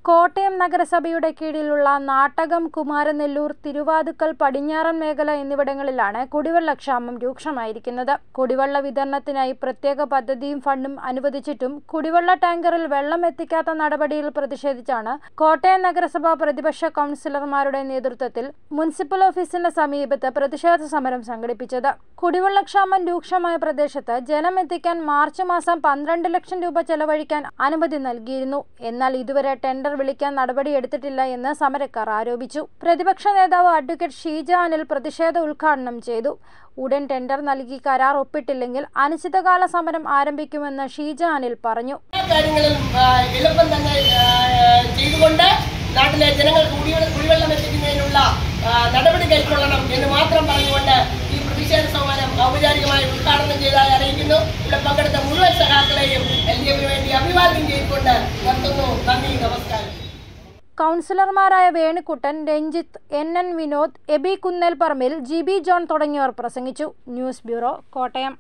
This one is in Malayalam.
കോട്ടയം നഗരസഭയുടെ കീഴിലുള്ള നാട്ടകം, കുമാരനെല്ലൂർ, തിരുവാതുക്കൽ, പടിഞ്ഞാറൻ മേഖല എന്നിവിടങ്ങളിലാണ് കുടിവെള്ളക്ഷാമം രൂക്ഷമായിരിക്കുന്നത്. കുടിവെള്ള വിതരണത്തിനായി പ്രത്യേക പദ്ധതിയും ഫണ്ടും അനുവദിച്ചിട്ടും കുടിവെള്ള ടാങ്കറിൽ വെള്ളം എത്തിക്കാത്ത നടപടിയിൽ പ്രതിഷേധിച്ചാണ് കോട്ടയം നഗരസഭ പ്രതിപക്ഷ കൗൺസിലർമാരുടെ നേതൃത്വത്തിൽ മുനിസിപ്പൽ ഓഫീസിന് സമീപത്ത് പ്രതിഷേധ സമരം സംഘടിപ്പിച്ചത്. കുടിവെള്ളക്ഷാമം രൂക്ഷമായ പ്രദേശത്ത് ജലം എത്തിക്കാൻ മാർച്ച് മാസം 12 ലക്ഷം രൂപ ചെലവഴിക്കാൻ അനുമതി നൽകിയിരുന്നു. എന്നാൽ ഇതുവരെ ടെൻഡർ വിളിക്കാൻ നടപടിയെടുത്തിട്ടില്ല എന്ന് സമരക്കാർ ആരോപിച്ചു. പ്രതിപക്ഷ നേതാവ് അഡ്വക്കേറ്റ് ഷീജ അനിൽ പ്രതിഷേധ ഉദ്ഘാടനം ചെയ്തു. ഉടൻ ടെൻഡർ നൽകി കരാർ ഒപ്പിട്ടില്ലെങ്കിൽ അനിശ്ചിതകാല സമരം ആരംഭിക്കുമെന്ന് ഷീജ അനിൽ പറഞ്ഞു. നാട്ടിലെ ജനങ്ങൾക്ക് കുടിവെള്ളം എത്തിക്കുന്നതിനുള്ള നടപടി കൈക്കൊള്ളണം എന്ന് മാത്രം പറഞ്ഞുകൊണ്ട് ഈ പ്രതിഷേധ സമരം ഔപചാരികമായി ഉദ്ഘാടനം ചെയ്തതായി അറിയിക്കുന്നു. ഇവിടെ പങ്കെടുത്ത മുഴുവൻ സഖാക്കളെയും LDFന് വേണ്ടി അഭിവാദ്യം ചെയ്തുകൊണ്ട് നിർത്തുന്നു. നന്ദി, നമസ്കാരം. കൗൺസിലർമാരായ Venukuttan, Ranjith, NN Vinod, Aby Kunnelparambil, GB John തുടങ്ങിയവർ പ്രസംഗിച്ചു. News bureau, Kottayam.